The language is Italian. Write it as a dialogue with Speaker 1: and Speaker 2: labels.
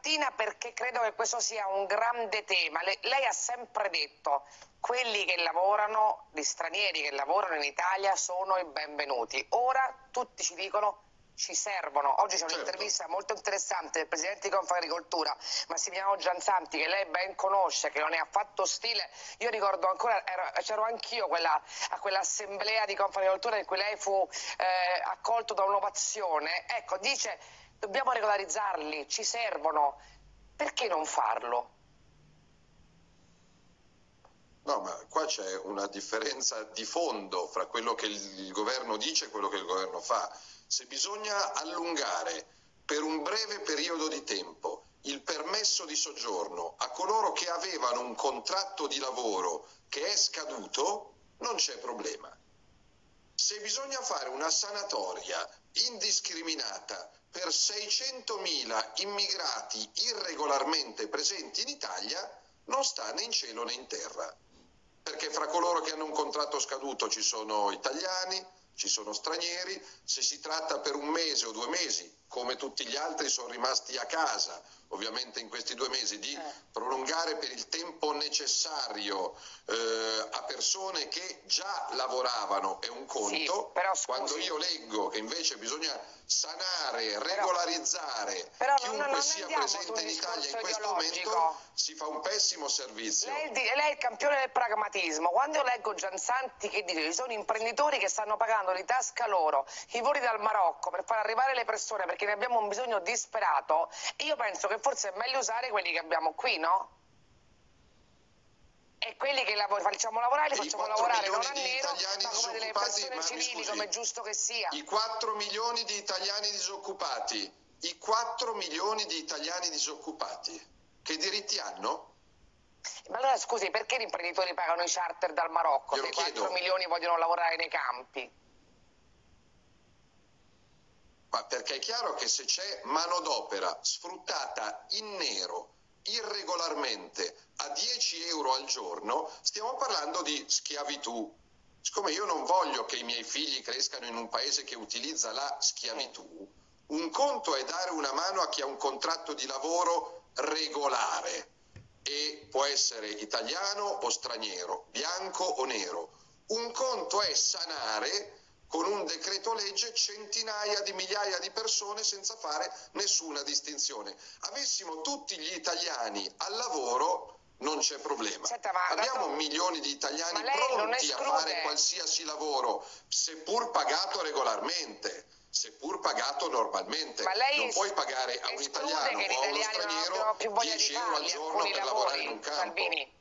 Speaker 1: stamattina perché credo che questo sia un grande tema. Lei ha sempre detto quelli che lavorano, gli stranieri che lavorano in Italia sono i benvenuti. Ora tutti ci dicono ci servono. Oggi c'è un'intervista molto interessante del presidente di Confagricoltura, Massimiliano Gianzanti, che lei ben conosce, che non è affatto ostile. Io ricordo ancora, c'ero anch'io a quell'assemblea di Confagricoltura in cui lei fu accolto da un'ovazione. Ecco, dice dobbiamo regolarizzarli, ci servono. Perché non farlo?
Speaker 2: No, ma qua c'è una differenza di fondo fra quello che il governo dice e quello che il governo fa. Se bisogna allungare per un breve periodo di tempo il permesso di soggiorno a coloro che avevano un contratto di lavoro che è scaduto, non c'è problema. Se bisogna fare una sanatoria indiscriminata per 600.000 immigrati irregolarmente presenti in Italia, non sta né in cielo né in terra. Perché fra coloro che hanno un contratto scaduto ci sono italiani, ci sono stranieri, se si tratta per un mese o 2 mesi, come tutti gli altri sono rimasti a casa, ovviamente in questi 2 mesi, di prolungare per il tempo necessario a persone che già lavoravano è un conto,
Speaker 1: sì,
Speaker 2: quando io leggo che invece bisogna sanare, regolarizzare chiunque sia presente in Italia in questo momento, si fa un pessimo servizio.
Speaker 1: Lei è il campione del pragmatismo. Quando io leggo Gianzanti che dice ci sono imprenditori che stanno pagando di tasca loro i voli dal Marocco per far arrivare le persone perché ne abbiamo un bisogno disperato, io penso che forse è meglio usare quelli che abbiamo qui, no? E quelli che facciamo lavorare li facciamo lavorare non a nero, ma come delle persone civili, come è giusto che sia.
Speaker 2: I 4 milioni di italiani disoccupati, i 4 milioni di italiani disoccupati, che diritti hanno?
Speaker 1: Ma allora scusi, perché gli imprenditori pagano i charter dal Marocco se i 4 milioni vogliono lavorare nei campi?
Speaker 2: Ma perché è chiaro che se c'è manodopera sfruttata in nero, irregolarmente, a 10 euro al giorno, stiamo parlando di schiavitù. Siccome io non voglio che i miei figli crescano in un paese che utilizza la schiavitù, un conto è dare una mano a chi ha un contratto di lavoro regolare e può essere italiano o straniero, bianco o nero. Un conto è sanare con un decreto legge centinaia di migliaia di persone senza fare nessuna distinzione. Avessimo tutti gli italiani al lavoro, non c'è problema.
Speaker 1: Senta,
Speaker 2: abbiamo milioni di italiani pronti a fare qualsiasi lavoro, seppur pagato regolarmente, seppur pagato normalmente. Non puoi pagare a un italiano o a uno straniero 10 euro al giorno per lavorare in un campo.
Speaker 1: Salvini.